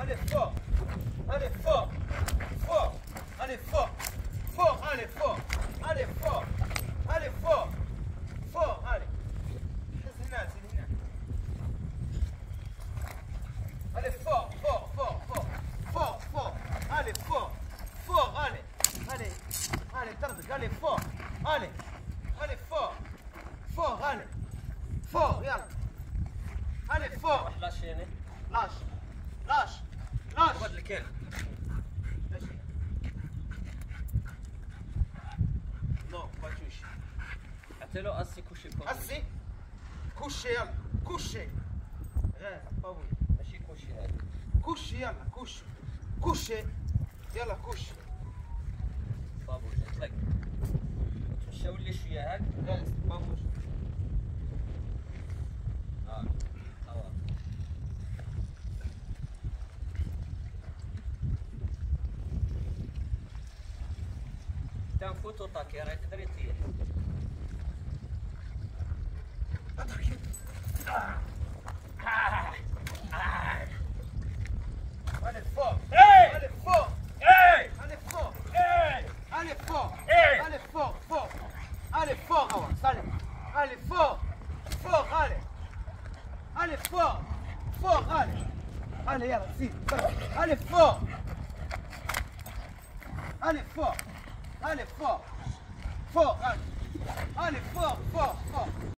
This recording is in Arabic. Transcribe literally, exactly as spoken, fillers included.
allez fort, allez fort, fort, allez fort, fort, allez fort, allez fort, allez fort, fort, allez. هنا هنا. Allez fort, fort, fort, fort, fort, fort, allez fort, fort, allez, allez, allez, طردك, allez fort, allez, allez fort, fort, allez, fort, يلا. Allez fort. lâche يعني. lâche, lâche, lâche. خذ الكل. Non, pas touche. حتى لو اسي كوشي كوشي. اسي كوشي يلا كوشي. غير طوي. ماشي كوشي هذا. كوشي يلا كوشي. كوشي يلا كوشي. بابوش اطلق. تمشاو لي شويه هاك. لا بابوش. اه هوا. تنفوتو طاكي راه يقدر يطيح. Allez fort. Hey! Allez fort. Hey! Allez fort. Hey! Allez fort. Hey! Allez fort, fort. Allez fort, Awas, allez. Allez fort. Fort, allez. Allez fort. Fort, allez. Allez, yalla, si. Allez fort. Allez fort. Allez fort. Fort, allez. Allez fort, fort, fort.